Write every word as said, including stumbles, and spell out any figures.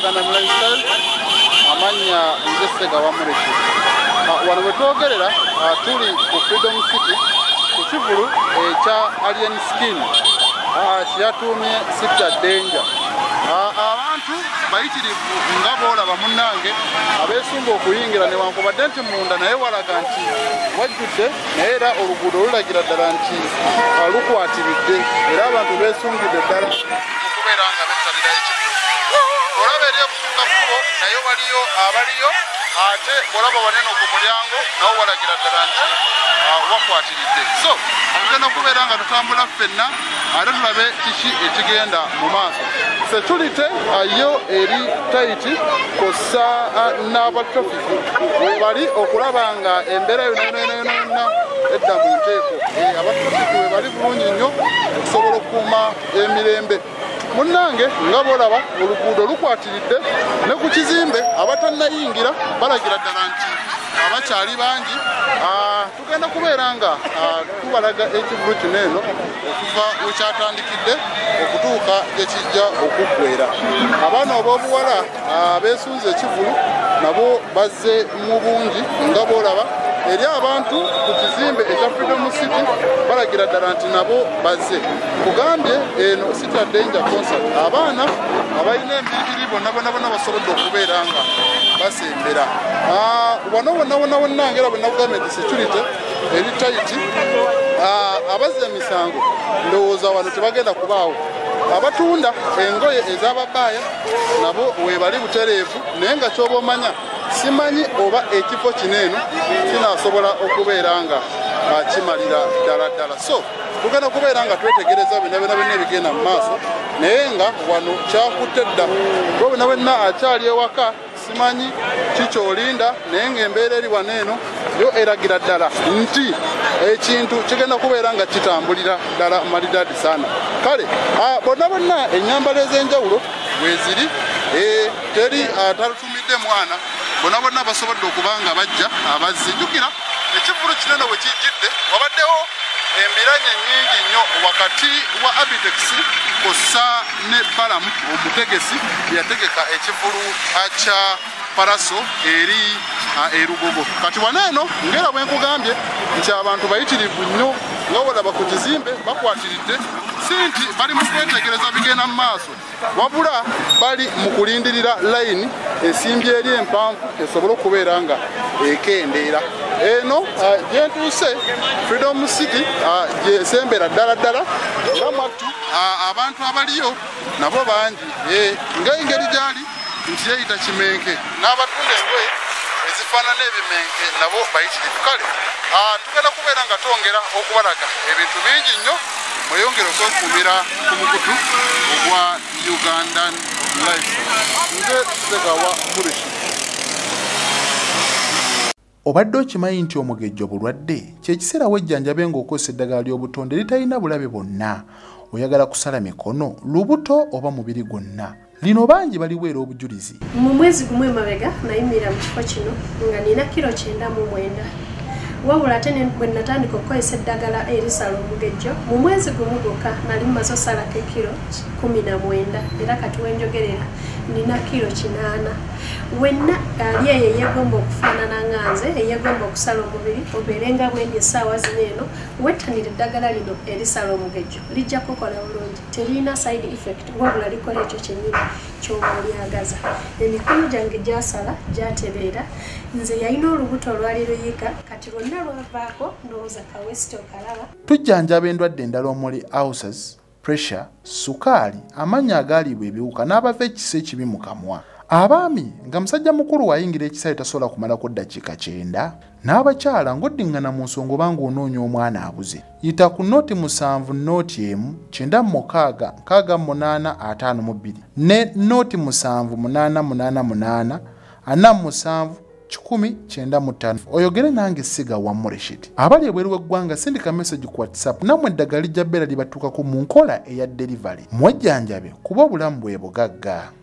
Uganda lifestyle amanya njesega wamuleke wano wetwogerera tuli ku Freedom City ku kivulu ekya Alien Skin kyatumye Sita Danger. Abantu bayitirivu nga boolaba munnange abeesunga okuyingira newankubadde nti munda naye walaga nti wajjudde naye era oluguudo lulagira ddala nti lukwatiridde era abantu beesungidde ddala okubeera nga bettalira ekivulu. Olaba eri ebusunga kkubo naye waliyo abaliyo ate olaba wanene ku mulyango nawo walagira ddala nti wakwatiridde. So tugenda okubeera nga tutambula ffenna ate tulabe kiki ekigenda mu maaso. Security yo eri taiti kosa n'aba traffic webali okulaba nga embeera yonna edda mu nteeko. Aba traffic webali bulungi nnyo okusobola okukuuma emirembe. Munnange nga boolaba oluguudo lukwatiridde ne ku kizimbe abatannayingira balagira ddala nti abakyali bangi. Tugenda kubeera nga tubalaga ekivulu kino eno okuva wekyatandikidde okutuuka gye kijja okuggwera. Abaana ab'obuwala beesunze ekivulu nabo bazze mu bungi nga boolaba. Eri abantu ku kizimbe ekya Freedom City balagira ddala nti nabo bazze. Kugambye eno Sita Danger concert abaana abalina emibiri bonna bonna bonna basobodde okubeera nga basembera. Wano wonna wonna wonna ngera bwe nakugambye nti security eri taiti. Abazza emisango ndowooza wano tebagenda kubaawo. Abatunda engoye ez'ababaaya nabo webali butereevu naye nga ky'oba omanya simanyi oba ekifo kino eno kinaasobola okubeera nga kimalira ddala ddala. So tugenda kubeera nga twetegereza bina bina bina ebigenda mu maaso naye nga wano kyakutte dda. Gwe bina bina akyali ewaka simanyi kikyolinda naye ng'embeera eri wano eno yo eragira ddala nti ekintu kigenda kubeera nga kitambulira ddala malidadi sana. Kale bonna bonna ennyambala ez'enjawulo weziri teri atalutumidde mwana bonna bonna basobodde okuba nga bajja abazzi. Jjukira ekivulu kinene we kijjidde wabaddewo embiranye nnyingi nnyo wakati wa Abitex kossa ne Balamu omutegesi yategeka ekivulu kya Paraso eri erugogo. Kati wano eno ngera bwe nkugambye nti abantu bayitirivu nnyo nga wolaba ku kizimbe bakwatiridde si nti bali mu kwetegereza bigenda mu maaso wabula bali mu kulindirira layini esimbye eri empanvu esobole okubeera nga ekendeera. Eno gyentuuse Freedom City gyesembera ddala ddala era mwattu abantu abaliyo nabo bangi ng'engeri gyali nti yeyita kimenke n'abatunda engoye ezifaanana ebimenke nabo bayitirivu. Kale tugenda kubeera nga twongera okubalaga ebintu bingi nnyo mweyongere okwekuumira ku mukutu ogwa Ugandan life. Nze Segawa Murishi. Obadde okimanyi nti omugejjo bulwadde kyekiseera wejjanjabe ng'okozesa eddagala ly'obutonde litalina bulabe bwonna. Oyagala kusala mikono lubuto oba mubiri gwonna. Lino bangi baliweera obujulizi. Mu mwezi gumu emabega nayimirira mu kifo kino nga nina kiro kyenda mu mwenda. Wabula ate bwe natandika okukozesa eddagala erisala omugejjo mu mwezi gumu gwokka nali mmaze osalako kiro kumi na mwenda era kati wenjogerera nina kiro kinaana. Wenna ali eyo eyegomba okufaanana nga nze eyegomba okusala omubiri obeerenga bwendi essaawa zino eno wettanira eddagala lino erisala omugejjo lijja kukola bulungi terina side effect wabula likola ekyo kyennyini ky'oba olyagaza. Emikono gyange gyasala gyatereera nze yalina olubuto olwali luyiga kati lwonna lwavaako ndowooza kawesiti okalaba. Tujjanjaba endwadde endala omuli ulcers, pressure, sukaali, amannyo agaalibwa ebiwuka n'abava ekisa ekibi mu kamwa. Abaami nga musajja mukulu wayingira ekisaawe tasobola kumalako ddakiika kyenda. N'abakyala ng'oddiŋŋana mu nsonga oba ng'onoonya omwana abuze. Yita ku nooti musanvu nooti emu kyenda mukaaga nkaaga munaana ataano mu bbiri ne nooti musanvu munaana munaana munaana ana musanvu kikumi kyenda mu ttaano. Oyogere nange Segawa Murishi. Abali ebweru w'eggwanga sindika message ku WhatsApp nammwe eddagala lijja bbeera libatuukako mu nkola eya delivery. Mwejjanjabe kuba obulamu bwe bugagga.